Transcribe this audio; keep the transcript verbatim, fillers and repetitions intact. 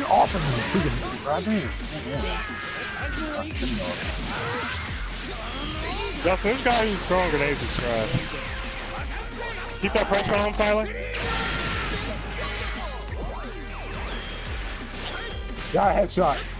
off of me, freaking Roger. Justin, this guy who's throwing grenades is trash. Keep that pressure on him, Tyler. Got a headshot.